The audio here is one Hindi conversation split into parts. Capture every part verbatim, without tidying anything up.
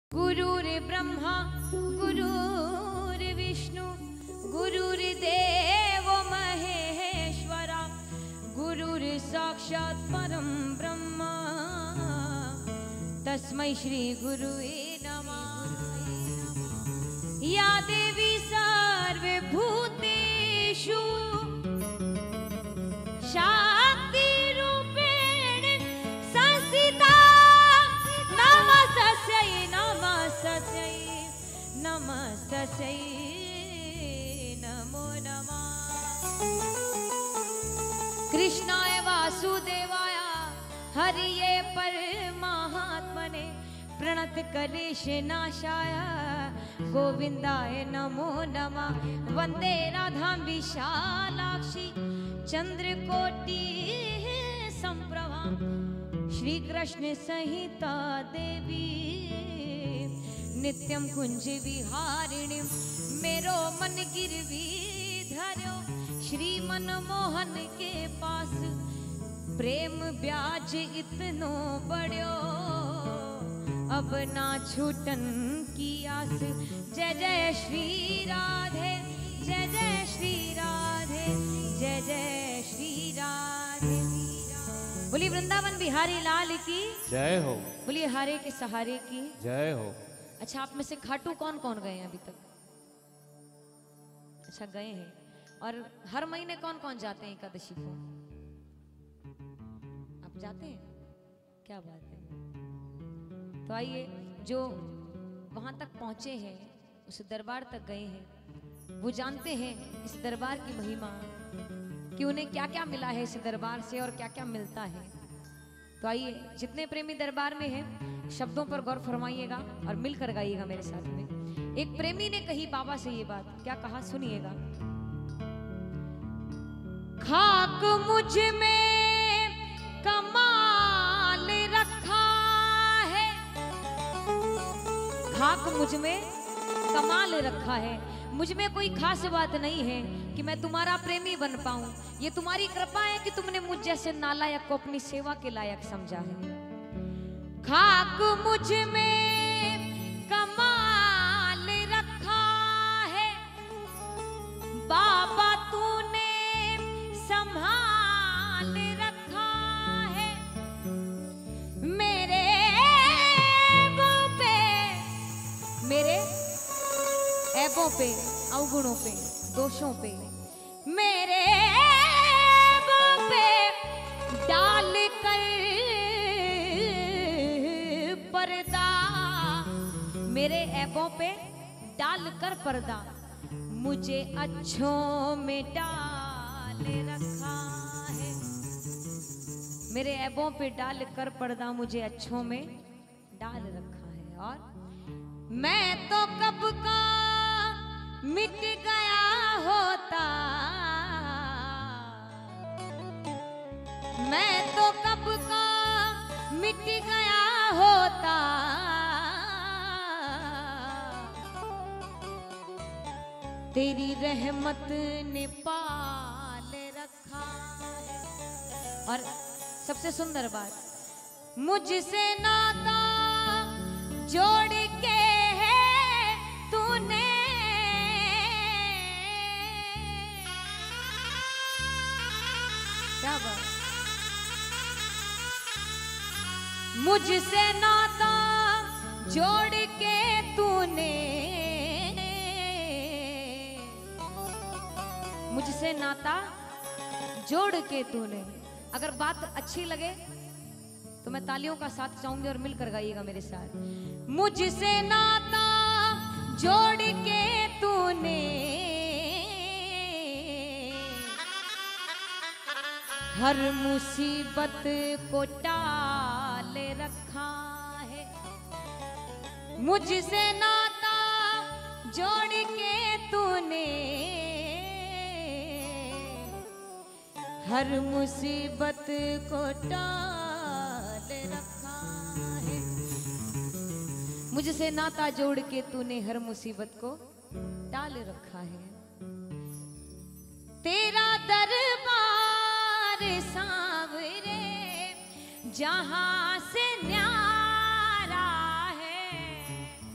गुरुर्ब्रह्मा गुरुर्विष्णु गुरुर्देवो महेश्वरा गुरुर्साक्षात् परं ब्रह्म तस्मै श्री गुरुवे नमः। या देवी सर्वभूतेषु शक्तिरूपेण संस्थिता नमस्तस्यै नमस्तस्यै नमस्तस्यै नमो नमः। कृष्णाय वासुदेवाय हरिये परमात्मने प्रणत कलेश नाशाय गोविंदाय नमो नमः। वंदे राधां विशालाक्षी चंद्रकोटि संप्रभा श्री कृष्ण संहिता देवी नित्यं कुंज विहारिणी मेरो मन गिरवी धर्यो श्री मनमोहन के पास प्रेम ब्याज इतनो बढ़्यो अब ना छूटन की आस। जय जय श्री राधे जय जय श्री राधे जय जय श्री राधे। बोलिए वृंदावन बिहारी लाल की जय हो। बोलिए हारे के सहारे की जय हो। अच्छा, आप में से खाटू कौन कौन गए हैं अभी तक? अच्छा, गए हैं। और हर महीने कौन कौन जाते हैं एकादशी को? आप जाते हैं? क्या बात है। तो आइए, जो वहां तक पहुंचे हैं, उस दरबार तक गए हैं, वो जानते हैं इस दरबार की महिमा, कि उन्हें क्या क्या मिला है इस दरबार से और क्या क्या मिलता है। तो आइए, जितने प्रेमी दरबार में हैं, शब्दों पर गौर फरमाइएगा और मिलकर गाइएगा मेरे साथ में। एक प्रेमी ने कही बाबा से ये बात, क्या कहा सुनिएगा। खाक मुझ में कमाल रखा है, खाक मुझ में कमाल रखा है। मुझ में कोई खास बात नहीं है कि मैं तुम्हारा प्रेमी बन पाऊं। ये तुम्हारी कृपा है कि तुमने मुझ जैसे नालायक को अपनी सेवा के लायक समझा है। खाक मुझ में कमाल रखा है, बाबा तूने संभाल रखा है। मेरे ऐबों पे मेरे ऐबों पे अवगुणों पे दोषों पे मेरे ऐबों पे डाल कर पर्दा, मेरे ऐबों पे डाल कर पर्दा मुझे अच्छों में डाल रखा है। मेरे ऐबों पे डाल कर पर्दा मुझे अच्छों में डाल रखा है। और मैं तो कब का मिट गया होता, मैं तो कब का मिट गया होता, तेरी रहमत ने पाल रखा है। और सबसे सुंदर बात, मुझसे नाता जोड़ के है तूने, क्या बात, मुझसे नाता जोड़ के तूने, मुझसे नाता जोड़ के तूने। अगर बात अच्छी लगे तो मैं तालियों का साथ चाहूंगी और मिलकर गाइएगा मेरे साथ। मुझसे नाता जोड़ के तूने हर मुसीबत को टाल रखा है। मुझसे नाता जोड़ के तूने हर मुसीबत को टाल रखा है। मुझसे नाता जोड़ के तूने हर मुसीबत को टाल रखा है। तेरा दरबार सांवरे जहां से न्यारा है,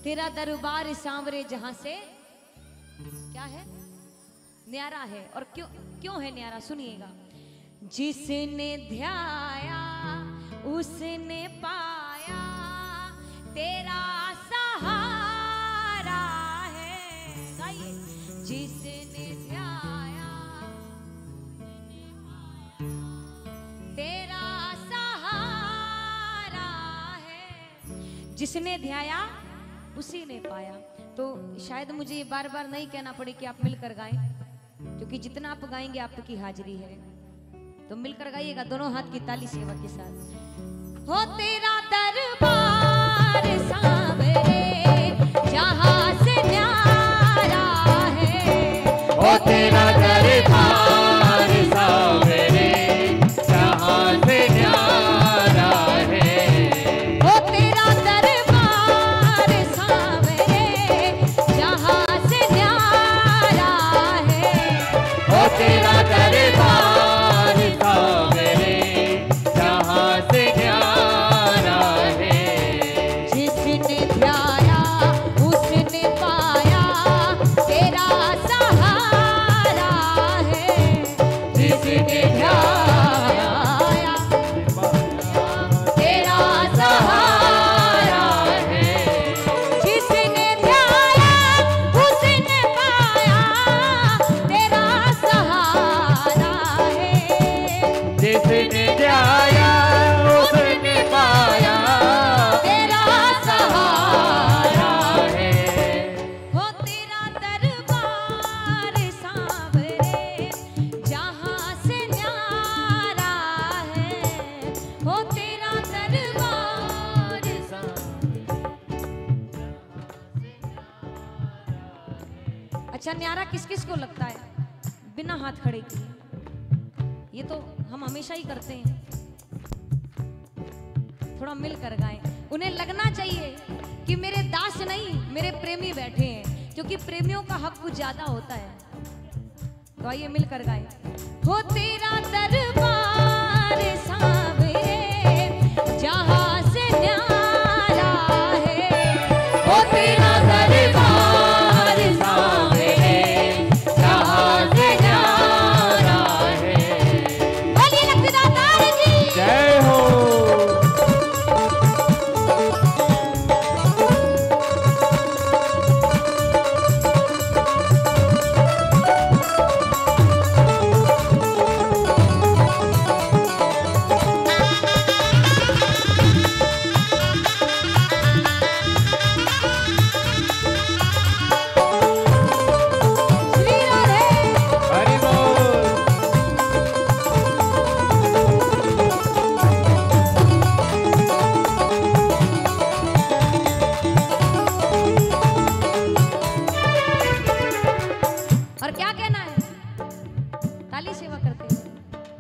तेरा दरबार सांवरे जहां से क्या है न्यारा है। और क्यों क्यों है न्यारा, सुनिएगा। जिसने ध्याया उसने पाया, तेरा सहारा है। गाइए। जिसने ध्याया तेरा सहारा है, जिसने ध्याया उसी ने पाया। तो शायद मुझे ये बार बार नहीं कहना पड़े कि आप मिलकर गाएं, क्योंकि जितना आप गाएंगे आपकी हाजिरी है। तो मिलकर गाइएगा दोनों हाथ की ताली सेवा के साथ। हो तेरा दरबार सांवरे जहां से न्यारा है, हो तेरा दरबार सांवरे जहां से न्यारा है। हो तेरा दरबार सांवरे जहां से न्यारा है। हो तेरा दरबार सांवरे जहां से न्यारा है। जिसने ध्याया उसने पाया, तेरा सहारा है। जिसने ध्याया तेरा सहारा है। जिसने ध्याया उसने पाया, तेरा सहारा है। जिसने ध्याया उसने पाया, तेरा सहारा है। हो तेरा दरबार सांवरे जहां से न्यारा है। हो तेरा दरबार सांवरे। अच्छा, न्यारा किस किस को लगता है बिना हाथ खड़े किए? ये तो हम हमेशा ही करते हैं। थोड़ा मिलकर गाएं। उन्हें लगना चाहिए कि मेरे दास नहीं मेरे प्रेमी बैठे हैं, क्योंकि प्रेमियों का हक कुछ ज्यादा होता है। तो आइए मिलकर गाएं। हो तेरा दरबार सांवरे जहां से न्यारा है। हो तेरा दरबार सांवरे जहां से न्यारा है। बोलिए लक्ष्मीदातार की जय हो। श्री राधे। हरि बोल। और क्या कहना है? ताली सेवा करते हैं।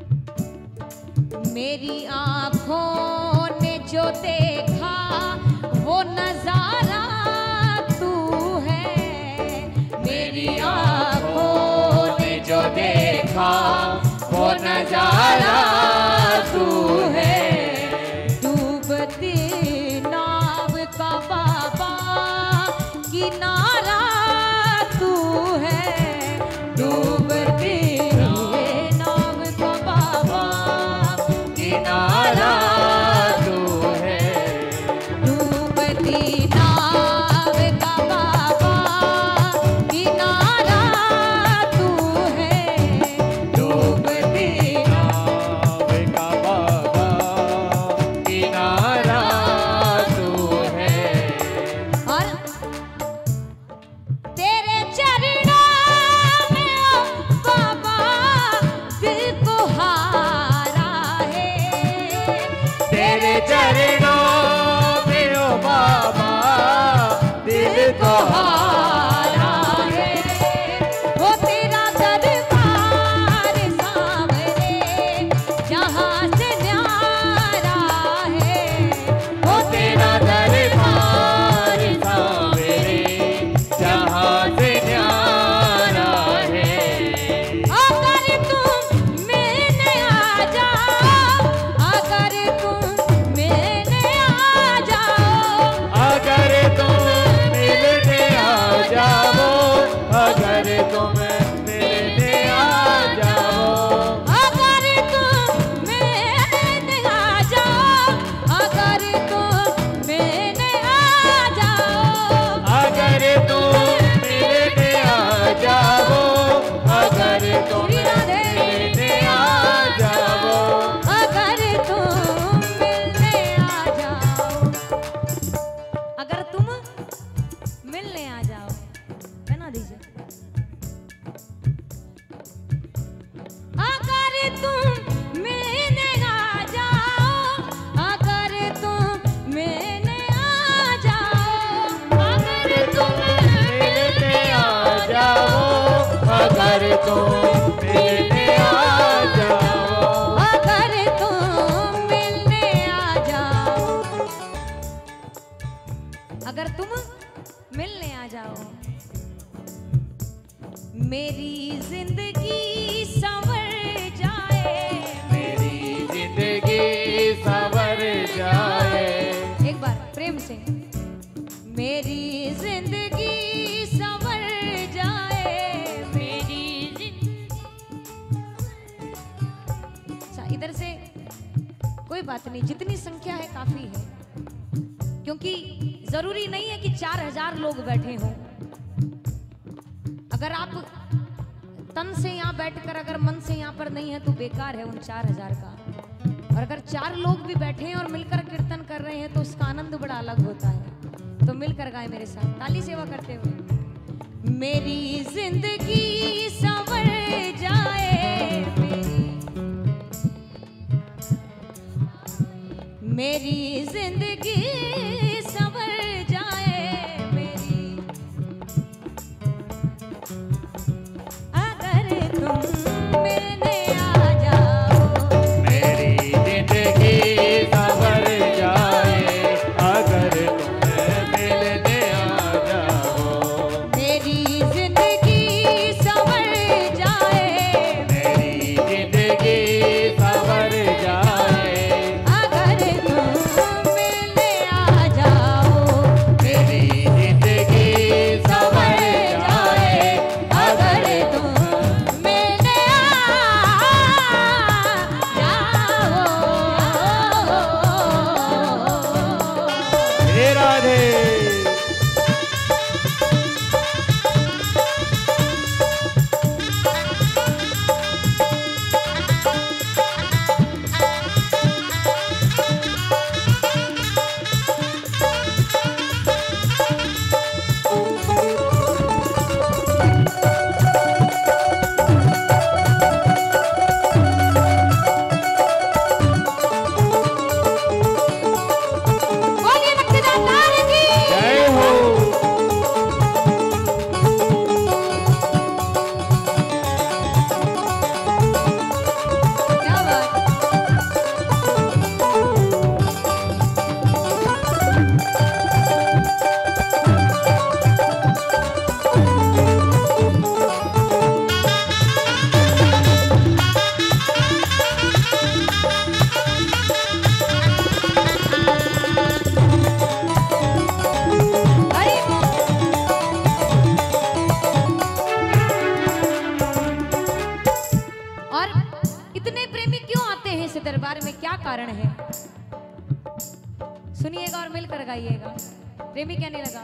मेरी आंखों ने जो देखा वो नजारा तू है। मेरी आंखों ने जो देखा वो नजारा तू है। डूबती नाव का बाबा किनारा तू है। डूबती नाव का बाबा किनारा तू है। डूबती नाव का बाबा किनारा तू है। डूबती नाव का बाबा किनारा तू है। और तेरे चरणों में ओ बाबा दिल को हारा है। तेरे चरणों में ओ बाबा दिल को हारा है। वो तेरा दरबार सांवरे जहां से न्यारा है। वो तेरा दरबार सांवरे जहां से न्यारा है। अगर तुम मिलने आ जाओ, अगर तुम मिलने आ जाओ, अगर तुम अगर तुम मिलने आ जाओ, अगर तुम मिलने आ जाओ, अगर तुम मिलने आ जाओ, अगर तुम मिलने आ जाओ, अगर तुम मिलने आ जाओ, अगर तुम मिलने आ जाओ, अगर तुम मिलने आ जाओ, बना दीजिए। अगर तुम मिलने आ जाओ, अगर तुम मिलने आ जाओ, अगर तुम मिलने आ जाओ, अगर तुम मिलने आ जाओ, अगर तुम मिलने आ जाओ, अगर तुम मिलने आ जाओ, मेरी जिंदगी संवर जाए, मेरी जिंदगी संवर जाए। एक बार प्रेम से, मेरी जिंदगी संवर जाए, मेरी जिंदगी। अच्छा, इधर से कोई बात नहीं, जितनी संख्या है काफी है, क्योंकि जरूरी नहीं है कि चार हजार लोग बैठे हों। अगर आप तन से यहाँ बैठकर अगर मन से यहाँ पर नहीं है तो बेकार है उन चार हजार का। और अगर चार लोग भी बैठे हैं और मिलकर कीर्तन कर रहे हैं तो उसका आनंद बड़ा अलग होता है। तो मिलकर गाएं मेरे साथ, ताली सेवा करते हुए। मेरी जिंदगी संवर जाए, मेरी मेरी जिंदगी संवर जाए, मेरी अगर तुम मिलने आ जाओ, मेरी जिंदगी संवर जाए, अगर तुम मिलने आ जाओ, मेरी जिंदगी संवर जाए, मेरी जिंदगी संवर जाए, अगर तुम मिलने आ जाओ, मेरी जिंदगी संवर जाए, अगर तुम मिलने आ जाओ। हे राधे। बोलिए लक्ष्मीनारायण की जय हो। क्या बात। अरे और इतने प्रेमी क्यों आते हैं इस दरबार में, क्या कारण है? सुनिएगा और मिलकर गाइएगा। प्रेमी कहने लगा,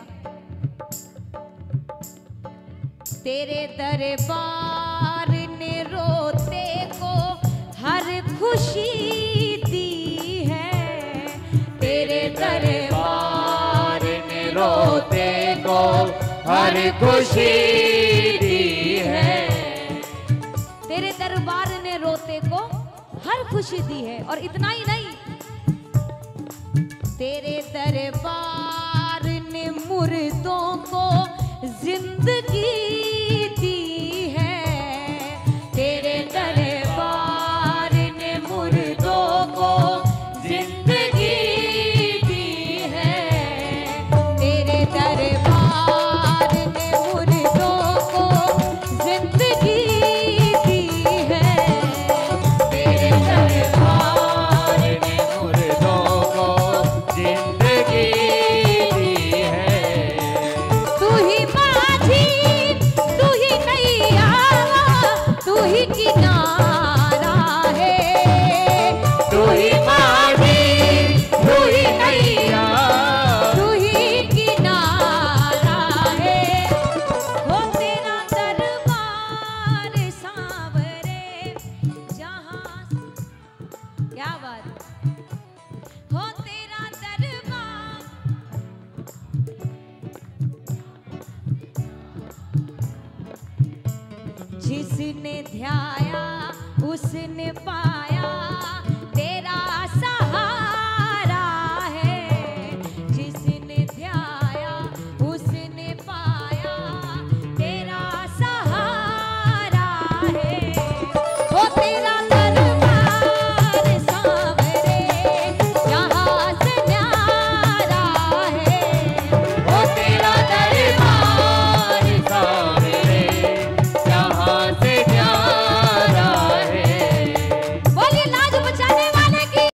तेरे दरबार ने रोते को हर खुशी दी है, तेरे दरबार ने रोते को हर खुशी दी है, तेरे दरबार ने रोते को हर खुशी दी है। और इतना ही नहीं, तेरे दरबार ने मुर्दों को जिंदगी दी है, तेरे दरबार ने मुर्दों को जिंदगी दी है, तेरे दरबार ने मुर्दों को जिंदगी दी है, तेरे दरबार ने मुर्दों को जिंदगी दी है। तू ही माझी जिसने ध्याया उसने पाया तेरा सहारा